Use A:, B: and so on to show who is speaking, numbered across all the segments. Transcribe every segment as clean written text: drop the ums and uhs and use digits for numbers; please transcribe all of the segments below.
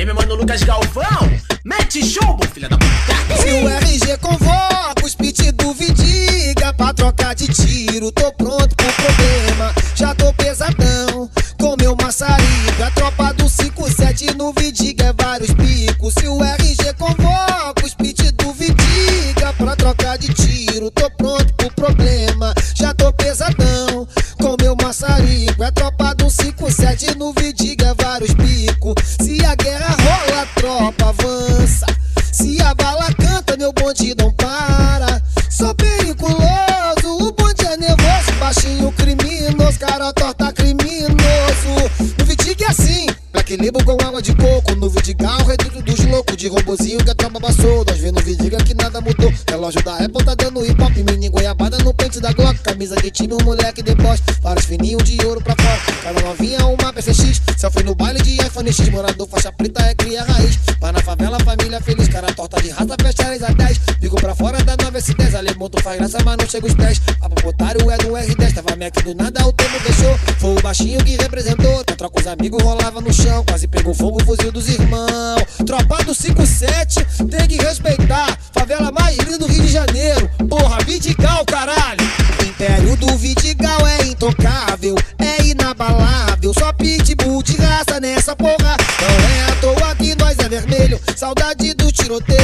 A: aí, meu mano Lucas Galvão, mete chumbo, filha da puta.
B: Se o RG convoca os pit do Vidiga pra trocar de tiro, tô pronto pro problema. Já tô pesadão, com meu maçarico. A tropa do 57 no Vidiga é vários picos. Se o RG convoca os pit do Vidiga pra trocar de tiro, tô pronto pro problema. Já tô pesadão, com meu maçarico. A tropa do 57 no Vidiga é vários picos. Se a guerra rola, a tropa avança. Se a bala canta, meu bonde não para. Sou periculoso, o bonde é nervoso. Baixinho criminoso, cara torta criminoso. No Vidiga é assim, Black Label com água de coco. No Vidiga o reduto dos loucos. De robozinho que a tropa passou. Nós vê no Vidiga que nada mudou. Relógio da Apple tá dando hip hop. Mini goiabada no pente da Glock. Camisa de time, um moleque deboche. Vários fininhos de ouro pra fora. Cada novinha uma PCX. Selfie no baile de iPhone X. Morador faixa preta é cria raiz. Mas na favela, família feliz. Cara torta de raça, fecha 10 a 10. Bico pra fora da 9S10. Alemão tu faz graça, mas não chega os pés. Papotário é do R10. Tava Mac do nada, o tempo deixou. Foi o baixinho que representou. Contra com os amigos rolava no chão. Quase pegou fogo, o fuzil dos irmãos. Tropa do 57, tem que respeitar. Favela mais linda do Rio de Janeiro. Porra, Vidigal, caralho. O império do Vidigal é intocável, é inabalável. Só pitbull de raça nessa porra. Não é à toa que nós é vermelho. Saudade do tiroteio.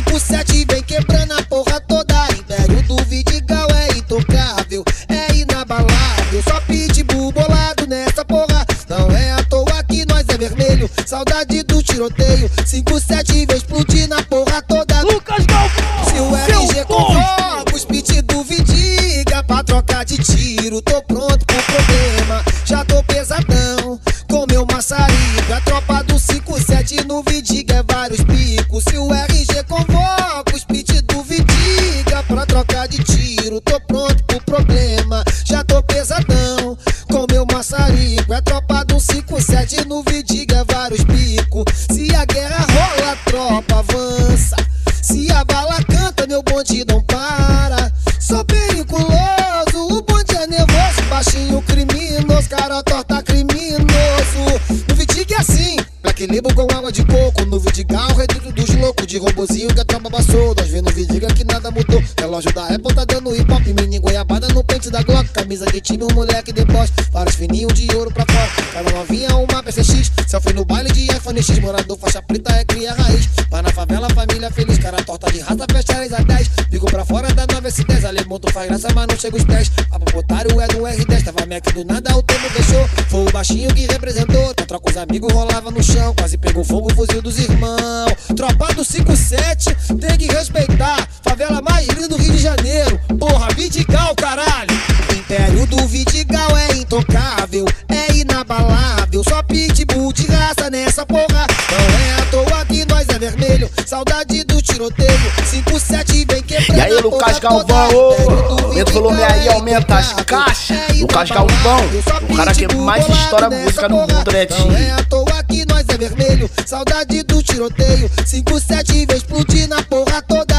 B: 57 vem quebrando a porra toda. Império do Vidigal é intocável, é inabalável. Só pitbull bolado nessa porra. Não é à toa que nós é vermelho. Saudade do tiroteio. 57 vem explodir na porra toda.
C: Lucas Galvão,
B: se o RG convoca os pit do Vidiga pra trocar de tiro, tô pronto pro problema. Já tô pesadão, com meu maçarico. A tropa do 57 no Vidiga é vários picos. Se o RG convoca os pit do Vidiga pra trocar de tiro, tô pronto pro problema. Já tô pesadão, com meu maçarico. A tropa do 57 no Vidiga é vários picos. Se a guerra rola, a tropa avança. Se a bala canta, meu bonde não para. Sou periculoso, o bonde é nervoso. Baixinho criminoso, cara torta criminoso. No Vidiga é assim, Black Label com água de coco. No Vidiga o reduto dos loucos. De robozinho que a tropa passou. Nós vê no Vidiga que nada mudou. Relógio da Apple tá dando hip hop. Mini goiabada no pente da Glock. Camisa de time, um moleque deboche. Vários fininhos de ouro pra fora. Cada novinha uma PCX. Selfie no baile de iPhone X. Morador faixa preta é cria raiz. Mas na favela, família feliz. Cara torta de raça, fecha 10 a 10. Bico pra fora da 9S10. Alemão tu faz graça, mas não chega os pés. Papotário é do R10. Tava Mac do nada, o tempo deixou. Foi o baixinho que representou. Contra com os amigos rolava no chão. Quase pegou fogo, o fuzil dos irmãos. Tropa do 57, tem que respeitar. Favela mais linda do Rio de Janeiro. Porra, Vidigal, caralho. O império do Vidigal é intocável, é inabalável. Só pitbull de raça nessa porra. Não é à toa que nós é vermelho. Saudade do tiroteio. 57 vem quebrando.
C: E aí, Lucas Galvão, aumenta o volume aí, aumenta as caixas. Lucas Galvão, o cara que mais estoura música no mundo, né, tio?
B: Não é à toa que nós é vermelho. Saudade do tiroteio. 57 vem explodir na porra toda.